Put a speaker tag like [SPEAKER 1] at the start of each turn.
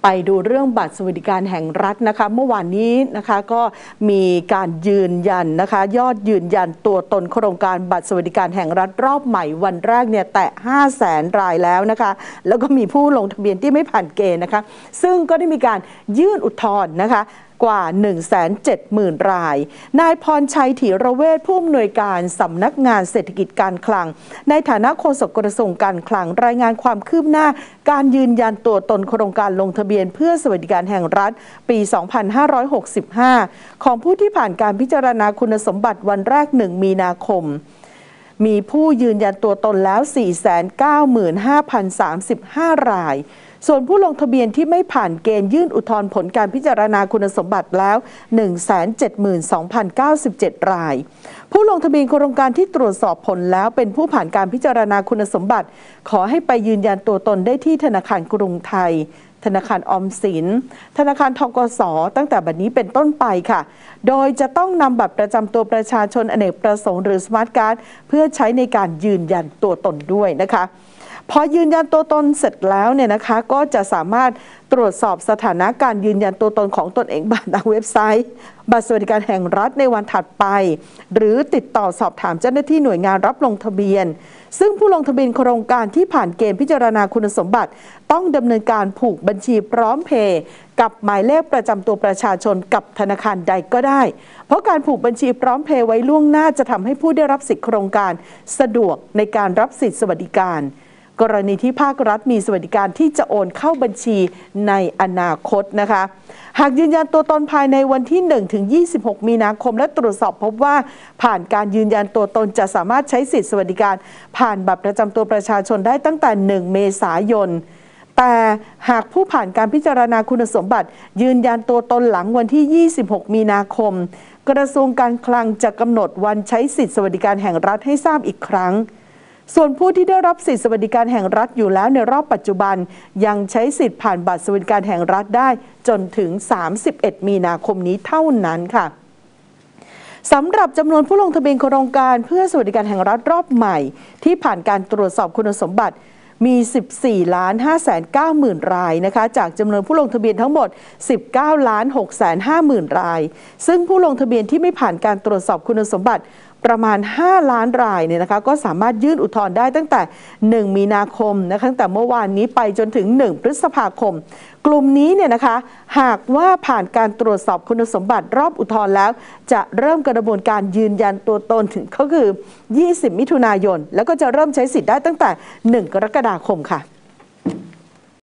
[SPEAKER 1] ไปดูเรื่องบัตรสวัสดิการแห่งรัฐนะคะเมื่อวานนี้นะคะก็มีการยืนยันนะคะยอดยืนยันตัวตนโครงการบัตรสวัสดิการแห่งรัฐรอบใหม่วันแรกเนี่ยแตะ 500,000 รายแล้วนะคะแล้วก็มีผู้ลงทะเบียนที่ไม่ผ่านเกณฑ์นะคะซึ่งก็ได้มีการยื่นอุทธรณ์นะคะกว่า 170,000 รายนายพรชัยถีระเวชผู้อำนวยการสำนักงานเศรษฐกิจการคลังในฐานะโฆษกกระทรวงการคลังรายงานความคืบหน้าการยืนยันตัวตนโครงการลงทะเบียนเพื่อสวัสดิการแห่งรัฐปี 2565 ของผู้ที่ผ่านการพิจารณาคุณสมบัติวันแรก 1 มีนาคมมีผู้ยืนยันตัวตนแล้ว 495,035 รายส่วนผู้ลงทะเบียนที่ไม่ผ่านเกณฑ์ยื่นอุทธรณ์ผลการพิจารณาคุณสมบัติแล้ว 172,097 รายผู้ลงทะเบียนโครงการที่ตรวจสอบผลแล้วเป็นผู้ผ่านการพิจารณาคุณสมบัติขอให้ไปยืนยันตัวตนได้ที่ธนาคารกรุงไทยธนาคารออมสินธนาคารธกส.ตั้งแต่บัดนี้เป็นต้นไปค่ะโดยจะต้องนำบัตรประจำตัวประชาชนอเนกประสงค์หรือสมาร์ทการ์ดเพื่อใช้ในการยืนยันตัวตนด้วยนะคะพอยืนยันตัวตนเสร็จแล้วเนี่ยนะคะก็จะสามารถตรวจสอบสถานะการยืนยันตัวตนของตนเองผ่านทางเว็บไซต์บัตรสวัสดิการแห่งรัฐในวันถัดไปหรือติดต่อสอบถามเจ้าหน้าที่หน่วยงานรับลงทะเบียนซึ่งผู้ลงทะเบียนโครงการที่ผ่านเกณฑ์พิจารณาคุณสมบัติต้องดำเนินการผูกบัญชีพร้อมเพย์กับหมายเลขประจำตัวประชาชนกับธนาคารใดก็ได้เพราะการผูกบัญชีพร้อมเพย์ไว้ล่วงหน้าจะทำให้ผู้ได้รับสิทธิโครงการสะดวกในการรับสิทธิสวัสดิการกรณีที่ภาครัฐมีสวัสดิการที่จะโอนเข้าบัญชีในอนาคตนะคะหากยืนยันตัวตนภายในวันที่ 1-26 มีนาคมและตรวจสอบพบว่าผ่านการยืนยันตัวตนจะสามารถใช้สิทธิสวัสดิการผ่านบัตรประจำตัวประชาชนได้ตั้งแต่ 1 เมษายนแต่หากผู้ผ่านการพิจารณาคุณสมบัติยืนยันตัวตนหลังวันที่ 26 มีนาคมกระทรวงการคลังจะกำหนดวันใช้สิทธิสวัสดิการแห่งรัฐให้ทราบอีกครั้งส่วนผู้ที่ได้รับสิทธิสวัสดิการแห่งรัฐอยู่แล้วในรอบปัจจุบันยังใช้สิทธิ์ผ่านบัตรสวัสดิการแห่งรัฐได้จนถึง 31 มีนาคมนี้เท่านั้นค่ะสำหรับจำนวนผู้ลงทะเบียนโครงการเพื่อสวัสดิการแห่งรัฐรอบใหม่ที่ผ่านการตรวจสอบคุณสมบัติมี 14,590,000 รายนะคะจากจำนวนผู้ลงทะเบียนทั้งหมด 19,650,000 รายซึ่งผู้ลงทะเบียนที่ไม่ผ่านการตรวจสอบคุณสมบัติประมาณ 5 ล้านรายเนี่ยนะคะก็สามารถยื่นอุทธรณ์ได้ตั้งแต่ 1 มีนาคมนะคะตั้งแต่เมื่อวานนี้ไปจนถึง 1 พฤษภาคมกลุ่มนี้เนี่ยนะคะหากว่าผ่านการตรวจสอบคุณสมบัติรอบอุทธรณ์แล้วจะเริ่มกระบวนการยืนยันตัวตนถึงก็คือ 20 มิถุนายนแล้วก็จะเริ่มใช้สิทธิ์ได้ตั้งแต่ 1 กรกฎาคมค่ะ